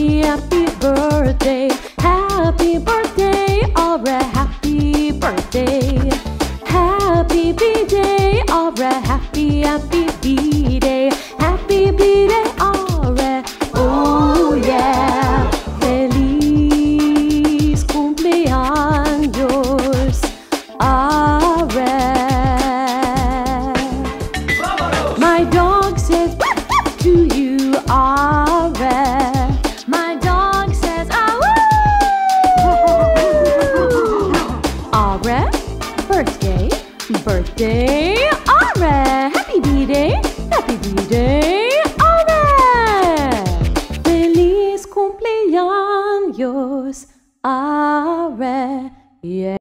happy, happy birthday. Happy birthday, Are, happy birthday. Happy B-day, Are, happy, happy B-day. Happy B-day, Are, oh yeah. Feliz cumpleaños, Are. My dog says to you, Are. My dog says, Are, birthday, birthday, Are. Happy B-day, happy B-day, Are. Feliz cumpleaños, Are. Yeah.